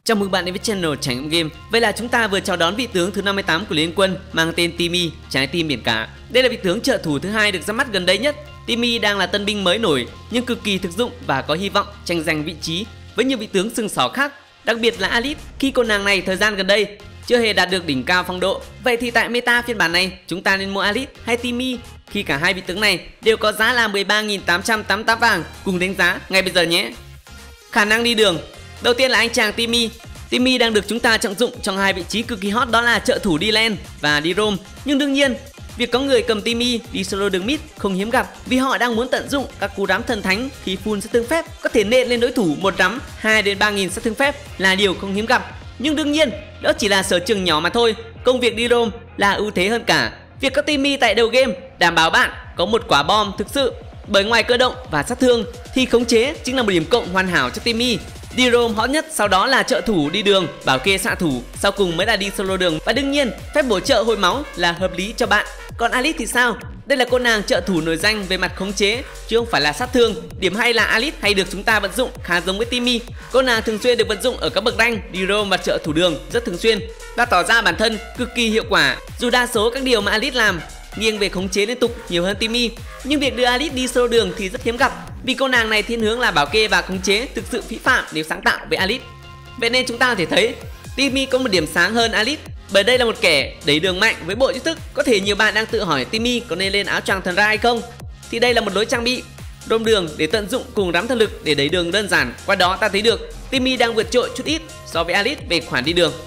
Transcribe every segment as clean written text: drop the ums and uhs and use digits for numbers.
Chào mừng bạn đến với channel Trải nghiệm game. Vậy là chúng ta vừa chào đón vị tướng thứ 58 của Liên Quân mang tên Timmy, trái tim biển cả. Đây là vị tướng trợ thủ thứ hai được ra mắt gần đây nhất. Timmy đang là tân binh mới nổi nhưng cực kỳ thực dụng và có hy vọng tranh giành vị trí với nhiều vị tướng sừng sỏ khác, đặc biệt là Alice khi cô nàng này thời gian gần đây chưa hề đạt được đỉnh cao phong độ. Vậy thì tại meta phiên bản này chúng ta nên mua Alice hay Timmy khi cả hai vị tướng này đều có giá là 13.888 vàng? Cùng đánh giá ngay bây giờ nhé. Khả năng đi đường. Đầu tiên là anh chàng Timmy. Timmy đang được chúng ta trọng dụng trong hai vị trí cực kỳ hot, đó là trợ thủ đi lane và đi roam. Nhưng đương nhiên, việc có người cầm Timmy đi solo đường mid không hiếm gặp vì họ đang muốn tận dụng các cú đám thần thánh khi full sát thương phép có thể nện lên đối thủ một đám 2 đến 3.000 sát thương phép là điều không hiếm gặp. Nhưng đương nhiên, đó chỉ là sở trường nhỏ mà thôi. Công việc đi roam là ưu thế hơn cả. Việc có Timmy tại đầu game đảm bảo bạn có một quả bom thực sự, bởi ngoài cơ động và sát thương thì khống chế chính là một điểm cộng hoàn hảo cho Timmy. Đi roam hot nhất, sau đó là trợ thủ đi đường, bảo kê xạ thủ, sau cùng mới là đi solo đường. Và đương nhiên, phép bổ trợ hồi máu là hợp lý cho bạn. Còn Alice thì sao? Đây là cô nàng trợ thủ nổi danh về mặt khống chế chứ không phải là sát thương. Điểm hay là Alice hay được chúng ta vận dụng khá giống với Timmy. Cô nàng thường xuyên được vận dụng ở các bậc rank, đi roam và trợ thủ đường rất thường xuyên và tỏ ra bản thân cực kỳ hiệu quả. Dù đa số các điều mà Alice làm nghiêng về khống chế liên tục nhiều hơn Timmy, nhưng việc đưa Alice đi solo đường thì rất hiếm gặp vì cô nàng này thiên hướng là bảo kê và khống chế thực sự phí phạm nếu sáng tạo với Alice. Vậy nên chúng ta có thể thấy Timmy có một điểm sáng hơn Alice, bởi đây là một kẻ đẩy đường mạnh với bộ chiêu thức. Có thể nhiều bạn đang tự hỏi Timmy có nên lên áo choàng thần ra hay không, thì đây là một lối trang bị roam đường để tận dụng cùng đám thần lực để đẩy đường đơn giản. Qua đó ta thấy được Timmy đang vượt trội chút ít so với Alice về khoản đi đường.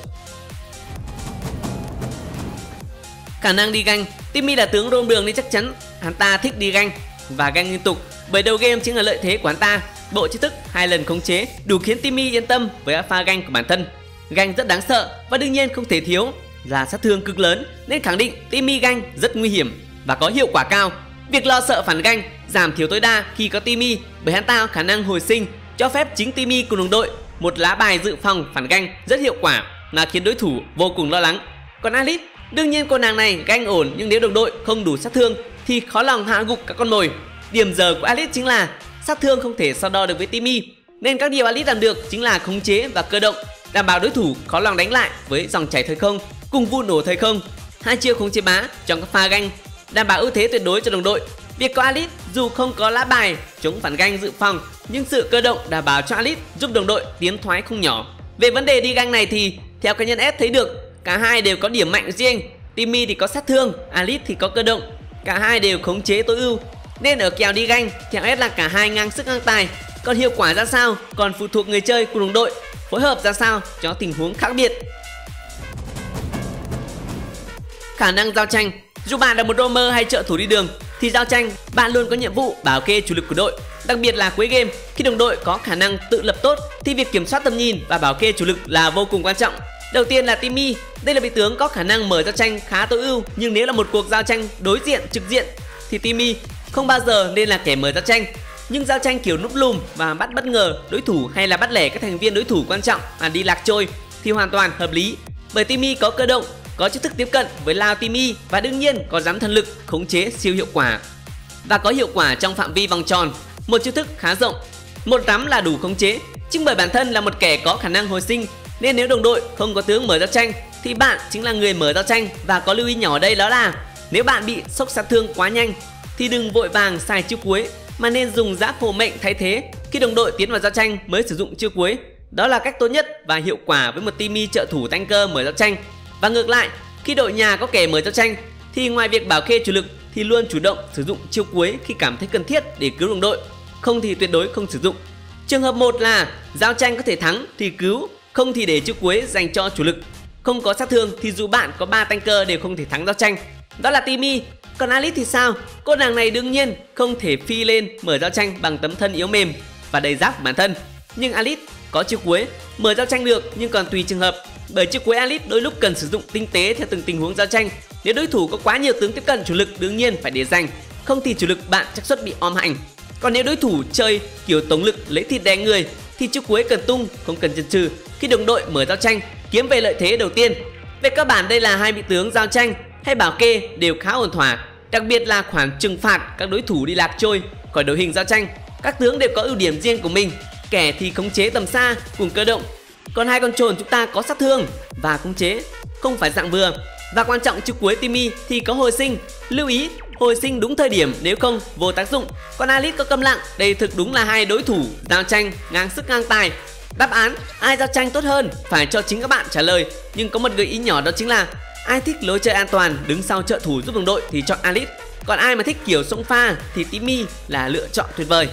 Khả năng đi ganh. Timmy là tướng roam đường nên chắc chắn hắn ta thích đi ganh và ganh liên tục, bởi đầu game chính là lợi thế của hắn ta. Bộ chiêu thức 2 lần khống chế đủ khiến Timmy yên tâm với pha ganh của bản thân. Ganh rất đáng sợ và đương nhiên không thể thiếu là sát thương cực lớn, nên khẳng định Timmy ganh rất nguy hiểm và có hiệu quả cao. Việc lo sợ phản ganh giảm thiểu tối đa khi có Timmy, bởi hắn ta có khả năng hồi sinh cho phép chính Timmy cùng đồng đội một lá bài dự phòng phản ganh rất hiệu quả mà khiến đối thủ vô cùng lo lắng. Còn Alice, đương nhiên cô nàng này ganh ổn, nhưng nếu đồng đội không đủ sát thương thì khó lòng hạ gục các con mồi. Điểm giờ của Alice chính là sát thương không thể so đo được với Timmy, nên các điều Alice làm được chính là khống chế và cơ động, đảm bảo đối thủ khó lòng đánh lại với dòng chảy thời không cùng vụ nổ thời không. Hai chiêu khống chế bá trong các pha ganh đảm bảo ưu thế tuyệt đối cho đồng đội. Việc có Alice dù không có lá bài chống phản ganh dự phòng, nhưng sự cơ động đảm bảo cho Alice giúp đồng đội tiến thoái không nhỏ. Về vấn đề đi ganh này thì theo cá nhân S thấy được cả hai đều có điểm mạnh riêng. Timmy thì có sát thương, Alice thì có cơ động, cả hai đều khống chế tối ưu, nên ở kèo đi ganh theo S là cả hai ngang sức ngang tài. Còn hiệu quả ra sao còn phụ thuộc người chơi cùng đồng đội phối hợp ra sao cho tình huống khác biệt. Khả năng giao tranh. Dù bạn là một roamer hay trợ thủ đi đường thì giao tranh bạn luôn có nhiệm vụ bảo kê chủ lực của đội, đặc biệt là cuối game khi đồng đội có khả năng tự lập tốt thì việc kiểm soát tầm nhìn và bảo kê chủ lực là vô cùng quan trọng. Đầu tiên là Timmy. Đây là vị tướng có khả năng mở giao tranh khá tối ưu, nhưng nếu là một cuộc giao tranh đối diện trực diện thì Timmy không bao giờ nên là kẻ mở giao tranh. Nhưng giao tranh kiểu núp lùm và bắt bất ngờ đối thủ hay là bắt lẻ các thành viên đối thủ quan trọng mà đi lạc trôi thì hoàn toàn hợp lý, bởi Timmy có cơ động, có chiêu thức tiếp cận với lao Timmy và đương nhiên có giám thần lực khống chế siêu hiệu quả và có hiệu quả trong phạm vi vòng tròn. Một chiêu thức khá rộng, một rắm là đủ khống chế, nhưng bởi bản thân là một kẻ có khả năng hồi sinh nên nếu đồng đội không có tướng mở giao tranh thì bạn chính là người mở giao tranh. Và có lưu ý nhỏ ở đây đó là nếu bạn bị sốc sát thương quá nhanh thì đừng vội vàng xài chiêu cuối mà nên dùng giáp phổ mệnh thay thế khi đồng đội tiến vào giao tranh mới sử dụng chiêu cuối. Đó là cách tốt nhất và hiệu quả với một Timmy trợ thủ tanker mở giao tranh. Và ngược lại, khi đội nhà có kẻ mở giao tranh thì ngoài việc bảo kê chủ lực thì luôn chủ động sử dụng chiêu cuối khi cảm thấy cần thiết để cứu đồng đội, không thì tuyệt đối không sử dụng. Trường hợp 1 là giao tranh có thể thắng thì cứu, không thì để chiêu cuối dành cho chủ lực. Không có sát thương thì dù bạn có 3 tanker đều không thể thắng giao tranh. Đó là Timmy. Còn Alice thì sao? Cô nàng này đương nhiên không thể phi lên mở giao tranh bằng tấm thân yếu mềm và đầy giáp của bản thân. Nhưng Alice có chiêu cuối mở giao tranh được, nhưng còn tùy trường hợp, bởi chiêu cuối Alice đôi lúc cần sử dụng tinh tế theo từng tình huống giao tranh. Nếu đối thủ có quá nhiều tướng tiếp cận chủ lực đương nhiên phải để dành, không thì chủ lực bạn xác suất bị om hành. Còn nếu đối thủ chơi kiểu tống lực lấy thịt đè người thì chiêu cuối cần tung, không cần chần chừ khi đồng đội mở giao tranh kiếm về lợi thế đầu tiên. Về cơ bản đây là hai vị tướng giao tranh hay bảo kê đều khá ổn thỏa, đặc biệt là khoản trừng phạt các đối thủ đi lạc trôi khỏi đội hình giao tranh. Các tướng đều có ưu điểm riêng của mình, kẻ thì khống chế tầm xa cùng cơ động, Còn hai con trồn chúng ta có sát thương và khống chế, không phải dạng vừa. Và quan trọng chiêu cuối Timmy thì có hồi sinh. Lưu ý hồi sinh đúng thời điểm, nếu không vô tác dụng. Còn Alice có câm lặng. Đây thực đúng là hai đối thủ giao tranh ngang sức ngang tài. Đáp án ai giao tranh tốt hơn phải cho chính các bạn trả lời. Nhưng có một gợi ý nhỏ, đó chính là ai thích lối chơi an toàn đứng sau trợ thủ giúp đồng đội thì chọn Alice. Còn ai mà thích kiểu xông pha thì Timmy là lựa chọn tuyệt vời.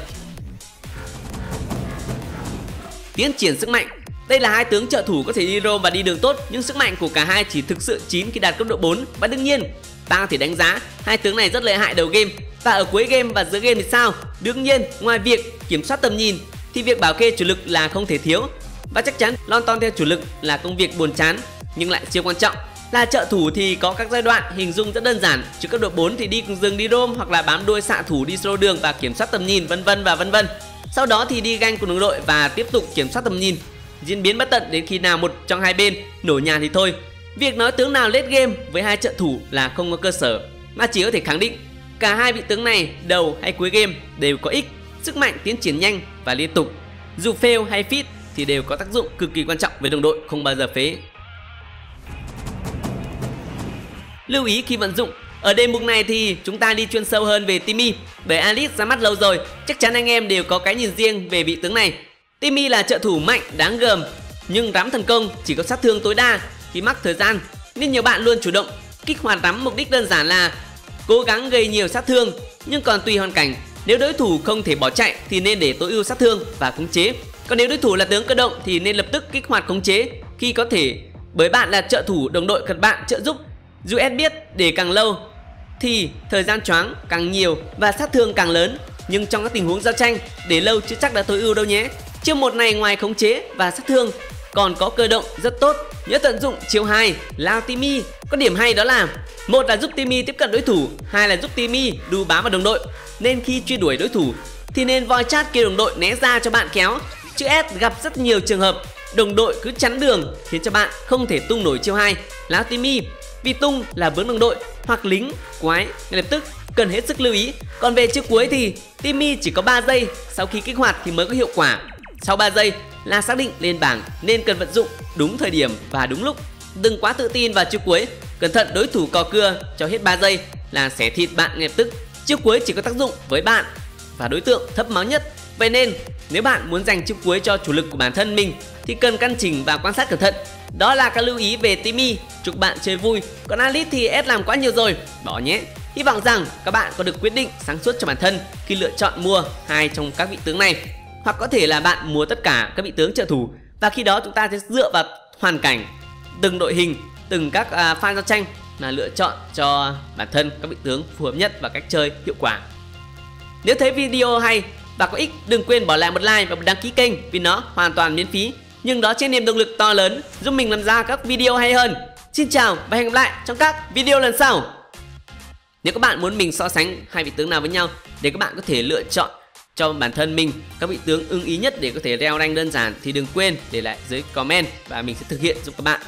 Tiến triển sức mạnh. Đây là hai tướng trợ thủ có thể đi roam và đi đường tốt, nhưng sức mạnh của cả hai chỉ thực sự 9 khi đạt cấp độ 4. Và đương nhiên ta có thể đánh giá hai tướng này rất lợi hại đầu game. Và ở cuối game và giữa game thì sao? Đương nhiên ngoài việc kiểm soát tầm nhìn thì việc bảo kê chủ lực là không thể thiếu. Và chắc chắn lon ton theo chủ lực là công việc buồn chán nhưng lại siêu quan trọng. Là trợ thủ thì có các giai đoạn hình dung rất đơn giản. Chứ cấp độ 4 thì đi cùng rừng đi roam hoặc là bám đuôi xạ thủ đi solo đường và kiểm soát tầm nhìn vân vân và vân vân. Sau đó thì đi ganh cùng đồng đội và tiếp tục kiểm soát tầm nhìn. Diễn biến bất tận đến khi nào một trong hai bên nổ nhà thì thôi. Việc nói tướng nào late game với hai trợ thủ là không có cơ sở, mà chỉ có thể khẳng định cả hai vị tướng này đầu hay cuối game đều có ích, sức mạnh tiến triển nhanh và liên tục. Dù fail hay fit thì đều có tác dụng cực kỳ quan trọng với đồng đội, không bao giờ phế. Lưu ý khi vận dụng. Ở đề mục này thì chúng ta đi chuyên sâu hơn về Timmy, bởi Alice ra mắt lâu rồi, chắc chắn anh em đều có cái nhìn riêng về vị tướng này. Timmy là trợ thủ mạnh, đáng gờm, nhưng rắm thần công chỉ có sát thương tối đa khi mắc thời gian, nên nhiều bạn luôn chủ động kích hoạt rắm. Mục đích đơn giản là cố gắng gây nhiều sát thương, nhưng còn tùy hoàn cảnh. Nếu đối thủ không thể bỏ chạy thì nên để tối ưu sát thương và khống chế. Còn nếu đối thủ là tướng cơ động thì nên lập tức kích hoạt khống chế khi có thể, bởi bạn là trợ thủ, đồng đội cần bạn trợ giúp. Dù Ed biết để càng lâu thì thời gian choáng càng nhiều và sát thương càng lớn, nhưng trong các tình huống giao tranh để lâu chưa chắc đã tối ưu đâu nhé. Chiêu 1 này ngoài khống chế và sát thương còn có cơ động rất tốt. Nhớ tận dụng chiêu 2 lao Timmy. Có điểm hay đó là một là giúp Timmy tiếp cận đối thủ, hai là giúp Timmy đu bám vào đồng đội. Nên khi truy đuổi đối thủ thì nên voi chát kêu đồng đội né ra cho bạn kéo. Chứ S gặp rất nhiều trường hợp đồng đội cứ chắn đường khiến cho bạn không thể tung nổi chiêu 2 lao Timmy. Vì tung là vướng đồng đội hoặc lính quái ngay lập tức, cần hết sức lưu ý. Còn về chiêu cuối thì Timmy chỉ có 3 giây sau khi kích hoạt thì mới có hiệu quả. Sau 3 giây là xác định lên bảng, nên cần vận dụng đúng thời điểm và đúng lúc. Đừng quá tự tin vào chiêu cuối, cẩn thận đối thủ cò cưa cho hết 3 giây là xẻ thịt bạn ngay lập tức. Chiêu cuối chỉ có tác dụng với bạn và đối tượng thấp máu nhất. Vậy nên nếu bạn muốn dành chiêu cuối cho chủ lực của bản thân mình thì cần căn chỉnh và quan sát cẩn thận. Đó là các lưu ý về Timmy. Chúc bạn chơi vui. Còn Alice thì S làm quá nhiều rồi, bỏ nhé. Hy vọng rằng các bạn có được quyết định sáng suốt cho bản thân khi lựa chọn mua hai trong các vị tướng này. Hoặc có thể là bạn mua tất cả các vị tướng trợ thủ, và khi đó chúng ta sẽ dựa vào hoàn cảnh, từng đội hình, từng các pha giao tranh là lựa chọn cho bản thân các vị tướng phù hợp nhất và cách chơi hiệu quả. Nếu thấy video hay và có ích, đừng quên bỏ lại một like và một đăng ký kênh vì nó hoàn toàn miễn phí, nhưng đó chính là niềm động lực to lớn giúp mình làm ra các video hay hơn. Xin chào và hẹn gặp lại trong các video lần sau. Nếu các bạn muốn mình so sánh hai vị tướng nào với nhau để các bạn có thể lựa chọn cho bản thân mình các vị tướng ưng ý nhất để có thể leo rank đơn giản thì đừng quên để lại dưới comment và mình sẽ thực hiện giúp các bạn.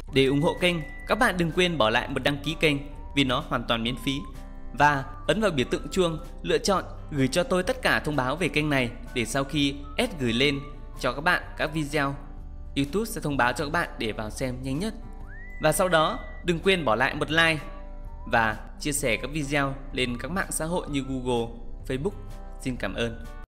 Để ủng hộ kênh, các bạn đừng quên bỏ lại một đăng ký kênh vì nó hoàn toàn miễn phí. Và ấn vào biểu tượng chuông, lựa chọn gửi cho tôi tất cả thông báo về kênh này để sau khi S gửi lên cho các bạn các video, YouTube sẽ thông báo cho các bạn để vào xem nhanh nhất. Và sau đó đừng quên bỏ lại một like và chia sẻ các video lên các mạng xã hội như Google, Facebook. Xin cảm ơn.